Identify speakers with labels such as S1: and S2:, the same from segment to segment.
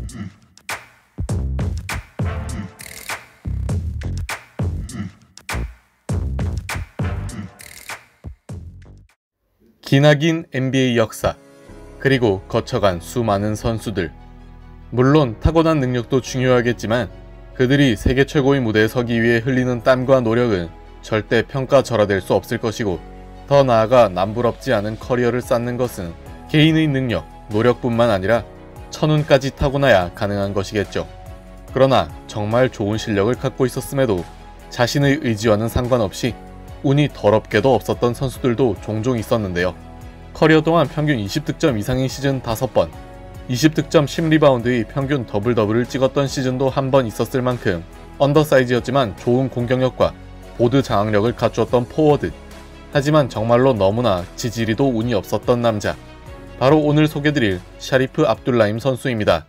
S1: 기나긴 NBA 역사, 그리고 거쳐간 수많은 선수들. 물론 타고난 능력도 중요하겠지만 그들이 세계 최고의 무대에 서기 위해 흘리는 땀과 노력은 절대 평가절하될 수 없을 것이고, 더 나아가 남부럽지 않은 커리어를 쌓는 것은 개인의 능력, 노력뿐만 아니라 천운까지 타고나야 가능한 것이겠죠. 그러나 정말 좋은 실력을 갖고 있었음에도 자신의 의지와는 상관없이 운이 더럽게도 없었던 선수들도 종종 있었는데요. 커리어 동안 평균 20득점 이상인 시즌 5번, 20득점 10리바운드의 평균 더블더블을 찍었던 시즌도 한 번 있었을 만큼 언더사이즈였지만 좋은 공격력과 보드 장악력을 갖추었던 포워드. 하지만 정말로 너무나 지지리도 운이 없었던 남자, 바로 오늘 소개드릴 샤리프 압둘라임 선수입니다.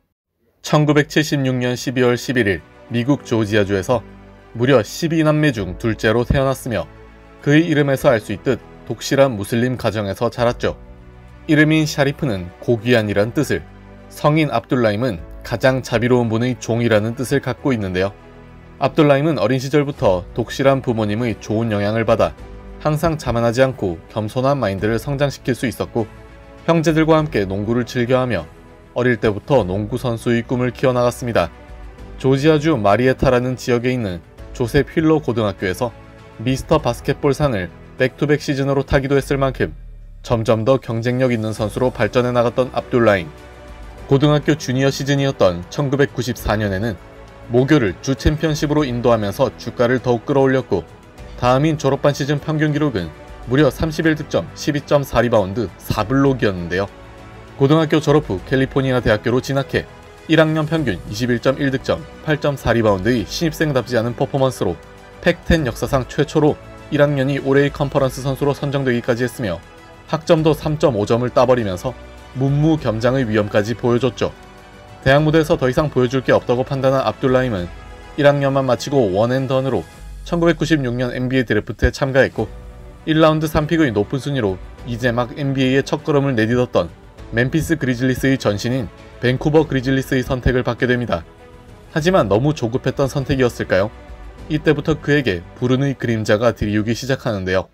S1: 1976년 12월 11일 미국 조지아주에서 무려 12남매 중 둘째로 태어났으며, 그의 이름에서 알 수 있듯 독실한 무슬림 가정에서 자랐죠. 이름인 샤리프는 고귀한이란 뜻을, 성인 압둘라임은 가장 자비로운 분의 종이라는 뜻을 갖고 있는데요. 압둘라임은 어린 시절부터 독실한 부모님의 좋은 영향을 받아 항상 자만하지 않고 겸손한 마인드를 성장시킬 수 있었고, 형제들과 함께 농구를 즐겨하며 어릴 때부터 농구 선수의 꿈을 키워나갔습니다. 조지아주 마리에타라는 지역에 있는 조셉 휠러 고등학교에서 미스터 바스켓볼 상을 백투백 시즌으로 타기도 했을 만큼 점점 더 경쟁력 있는 선수로 발전해 나갔던 압둘라임. 고등학교 주니어 시즌이었던 1994년에는 모교를 주 챔피언십으로 인도하면서 주가를 더욱 끌어올렸고, 다음인 졸업반 시즌 평균 기록은 무려 31득점, 12.4리바운드, 4블록이었는데요. 고등학교 졸업 후 캘리포니아 대학교로 진학해 1학년 평균 21.1득점, 8.4리바운드의 신입생답지 않은 퍼포먼스로 팩10 역사상 최초로 1학년이 올해의 컨퍼런스 선수로 선정되기까지 했으며, 학점도 3.5점을 따버리면서 문무겸장의 위엄까지 보여줬죠. 대학 무대에서 더 이상 보여줄 게 없다고 판단한 압둘라임은 1학년만 마치고 원앤던으로 1996년 NBA 드래프트에 참가했고, 1라운드 3픽의 높은 순위로 이제 막 NBA의 첫걸음을 내딛었던 멤피스 그리즐리스의 전신인 밴쿠버 그리즐리스의 선택을 받게 됩니다. 하지만 너무 조급했던 선택이었을까요? 이때부터 그에게 불운의 그림자가 들이우기 시작하는데요.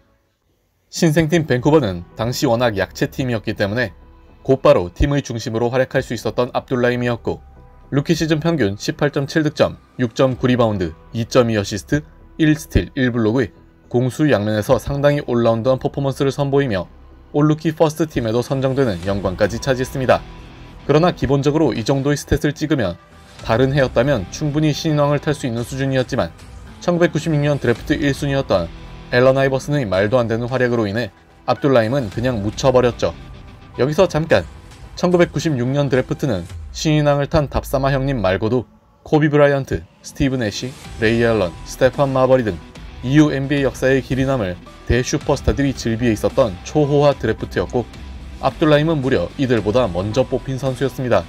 S1: 신생팀 밴쿠버는 당시 워낙 약체팀이었기 때문에 곧바로 팀의 중심으로 활약할 수 있었던 압둘라임이었고, 루키 시즌 평균 18.7득점, 6.9리바운드, 2.2어시스트, 1스틸, 1블록의 공수 양면에서 상당히 올라운드한 퍼포먼스를 선보이며 올루키 퍼스트 팀에도 선정되는 영광까지 차지했습니다. 그러나 기본적으로 이 정도의 스탯을 찍으면 다른 해였다면 충분히 신인왕을 탈 수 있는 수준이었지만, 1996년 드래프트 1순위였던 앨런 아이버슨의 말도 안 되는 활약으로 인해 압둘라임은 그냥 묻혀버렸죠. 여기서 잠깐, 1996년 드래프트는 신인왕을 탄 답사마 형님 말고도 코비 브라이언트, 스티브 내시, 레이 앨런, 스테판 마버리 등 이후 NBA 역사의 길이 남을 대슈퍼스타들이 즐비해 있었던 초호화 드래프트였고, 압둘라임은 무려 이들보다 먼저 뽑힌 선수였습니다.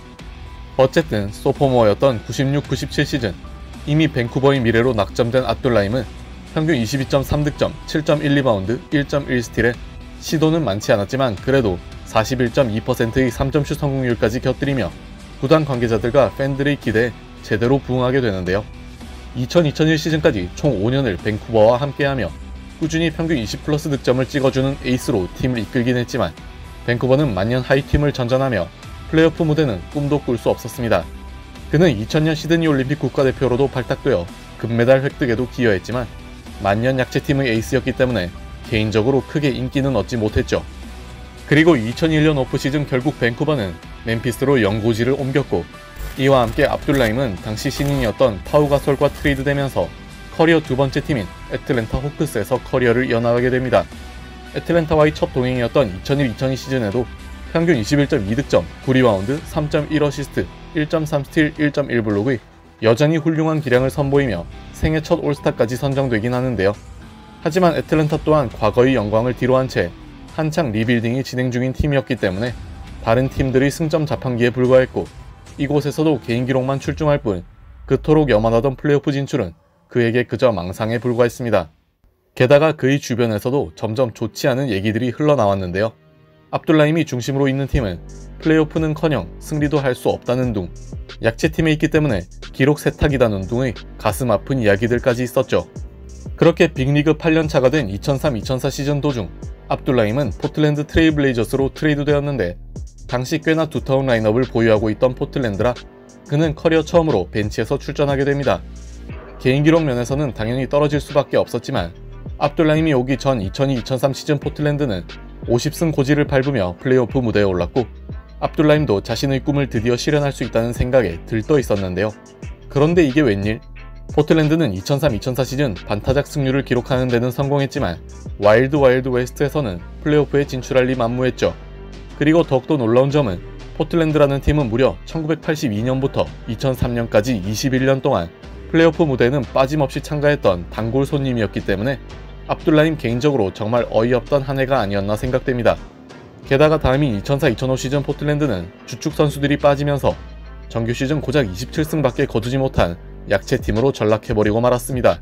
S1: 어쨌든 소포머였던 96-97 시즌, 이미 밴쿠버의 미래로 낙점된 압둘라임은 평균 22.3득점, 7.1리바운드, 1.1스틸에 시도는 많지 않았지만 그래도 41.2%의 3점슛 성공률까지 곁들이며 구단 관계자들과 팬들의 기대에 제대로 부응하게 되는데요. 2000-2001 시즌까지 총 5년을 밴쿠버와 함께하며 꾸준히 평균 20플러스 득점을 찍어주는 에이스로 팀을 이끌긴 했지만, 밴쿠버는 만년 하이팀을 전전하며 플레이오프 무대는 꿈도 꿀 수 없었습니다. 그는 2000년 시드니 올림픽 국가대표로도 발탁되어 금메달 획득에도 기여했지만 만년 약체팀의 에이스였기 때문에 개인적으로 크게 인기는 얻지 못했죠. 그리고 2001년 오프시즌 결국 밴쿠버는 멤피스로 연고지를 옮겼고, 이와 함께 압둘라임은 당시 신인이었던 파우 가솔과 트레이드되면서 커리어 두 번째 팀인 애틀랜타 호크스에서 커리어를 이어나가게 됩니다. 애틀랜타와의 첫 동행이었던 2001-2002 시즌에도 평균 21.2득점, 9리바운드, 3.1어시스트, 1.3스틸, 1.1블록의 여전히 훌륭한 기량을 선보이며 생애 첫 올스타까지 선정되긴 하는데요. 하지만 애틀랜타 또한 과거의 영광을 뒤로한 채 한창 리빌딩이 진행 중인 팀이었기 때문에 다른 팀들의 승점 자판기에 불과했고, 이곳에서도 개인 기록만 출중할 뿐 그토록 염원하던 플레이오프 진출은 그에게 그저 망상에 불과했습니다. 게다가 그의 주변에서도 점점 좋지 않은 얘기들이 흘러나왔는데요. 압둘라임이 중심으로 있는 팀은 플레이오프는커녕 승리도 할 수 없다는 둥, 약체팀에 있기 때문에 기록 세탁이다는 둥의 가슴 아픈 이야기들까지 있었죠. 그렇게 빅리그 8년차가 된 2003-2004 시즌 도중 압둘라임은 포틀랜드 트레일 블레이저스로 트레이드되었는데 당시 꽤나 두터운 라인업을 보유하고 있던 포틀랜드라 그는 커리어 처음으로 벤치에서 출전하게 됩니다. 개인 기록 면에서는 당연히 떨어질 수밖에 없었지만 압둘라임이 오기 전 2002-2003 시즌 포틀랜드는 50승 고지를 밟으며 플레이오프 무대에 올랐고 압둘라임도 자신의 꿈을 드디어 실현할 수 있다는 생각에 들떠 있었는데요. 그런데 이게 웬일? 포틀랜드는 2003-2004 시즌 반타작 승률을 기록하는 데는 성공했지만 와일드 웨스트에서는 플레이오프에 진출할 리 만무했죠. 그리고 더욱더 놀라운 점은 포틀랜드라는 팀은 무려 1982년부터 2003년까지 21년 동안 플레이오프 무대에는 빠짐없이 참가했던 단골 손님이었기 때문에 압둘라임 개인적으로 정말 어이없던 한 해가 아니었나 생각됩니다. 게다가 다음인 2004-2005 시즌 포틀랜드는 주축 선수들이 빠지면서 정규 시즌 고작 27승밖에 거두지 못한 약체팀으로 전락해버리고 말았습니다.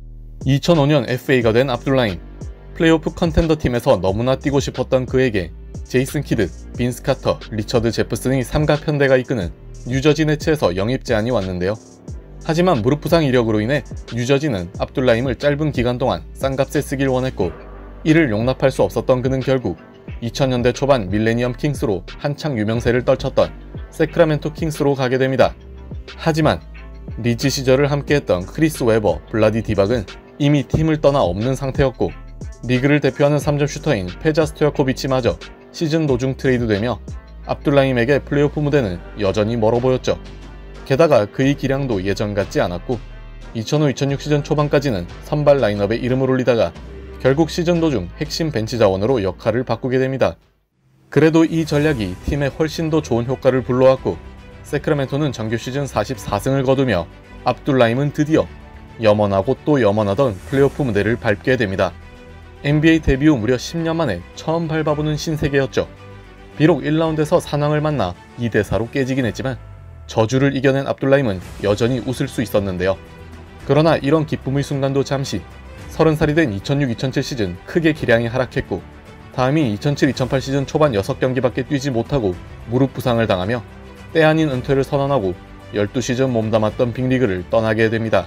S1: 2005년 FA가 된 압둘라임, 플레이오프 컨텐더 팀에서 너무나 뛰고 싶었던 그에게 제이슨 키드, 빈스 카터, 리처드 제프슨의 삼가편대가 이끄는 뉴저지 네츠에서 영입 제안이 왔는데요. 하지만 무릎 부상 이력으로 인해 뉴저지는 압둘라임을 짧은 기간 동안 싼값에 쓰길 원했고 이를 용납할 수 없었던 그는 결국 2000년대 초반 밀레니엄 킹스로 한창 유명세를 떨쳤던 세크라멘토 킹스로 가게 됩니다. 하지만 리즈 시절을 함께했던 크리스 웨버, 블라디 디박은 이미 팀을 떠나 없는 상태였고 리그를 대표하는 3점 슈터인 페자 스토야코비치마저 시즌 도중 트레이드되며 압둘라임에게 플레이오프 무대는 여전히 멀어 보였죠. 게다가 그의 기량도 예전 같지 않았고 2005-2006 시즌 초반까지는 선발 라인업에 이름을 올리다가 결국 시즌 도중 핵심 벤치 자원으로 역할을 바꾸게 됩니다. 그래도 이 전략이 팀에 훨씬 더 좋은 효과를 불러왔고 세크라멘토는 정규 시즌 44승을 거두며 압둘라임은 드디어 염원하고 또 염원하던 플레이오프 무대를 밟게 됩니다. NBA 데뷔 후 무려 10년 만에 처음 밟아보는 신세계였죠. 비록 1라운드에서 산왕을 만나 2대4로 깨지긴 했지만 저주를 이겨낸 압둘라임은 여전히 웃을 수 있었는데요. 그러나 이런 기쁨의 순간도 잠시 30살이 된 2006-2007 시즌 크게 기량이 하락했고 다음인 2007-2008 시즌 초반 6경기밖에 뛰지 못하고 무릎 부상을 당하며 때 아닌 은퇴를 선언하고 12시즌 몸담았던 빅리그를 떠나게 됩니다.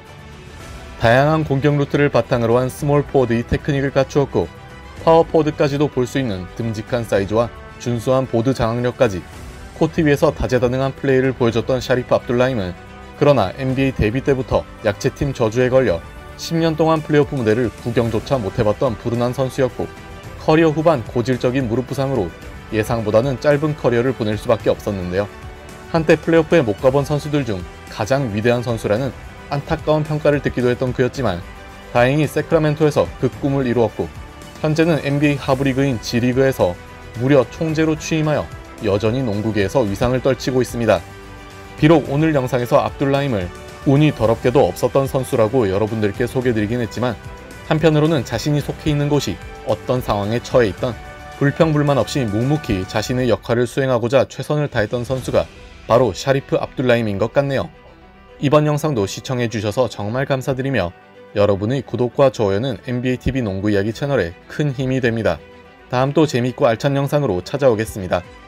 S1: 다양한 공격 루트를 바탕으로 한 스몰 포워드의 테크닉을 갖추었고 파워 포워드까지도 볼 수 있는 듬직한 사이즈와 준수한 보드 장악력까지 코트 위에서 다재다능한 플레이를 보여줬던 샤리프 압둘라임은 그러나 NBA 데뷔 때부터 약체팀 저주에 걸려 10년 동안 플레이오프 무대를 구경조차 못해봤던 불운한 선수였고 커리어 후반 고질적인 무릎 부상으로 예상보다는 짧은 커리어를 보낼 수밖에 없었는데요. 한때 플레이오프에 못 가본 선수들 중 가장 위대한 선수라는 안타까운 평가를 듣기도 했던 그였지만 다행히 세크라멘토에서 그 꿈을 이루었고 현재는 NBA 하브리그인 G리그에서 무려 총재로 취임하여 여전히 농구계에서 위상을 떨치고 있습니다. 비록 오늘 영상에서 압둘라임을 운이 더럽게도 없었던 선수라고 여러분들께 소개드리긴 했지만 한편으로는 자신이 속해 있는 곳이 어떤 상황에 처해 있던 불평불만 없이 묵묵히 자신의 역할을 수행하고자 최선을 다했던 선수가 바로 샤리프 압둘라임인 것 같네요. 이번 영상도 시청해주셔서 정말 감사드리며 여러분의 구독과 좋아요는 NBATV 농구 이야기 채널에 큰 힘이 됩니다. 다음 또 재밌고 알찬 영상으로 찾아오겠습니다.